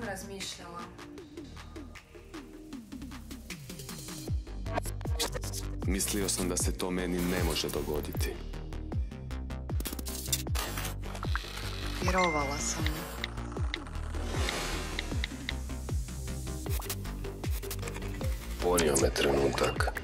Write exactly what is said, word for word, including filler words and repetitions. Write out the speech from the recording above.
sam razmišljala. Mislio sam da se to meni ne može dogoditi. Vjerovala sam. Ponio me trenutak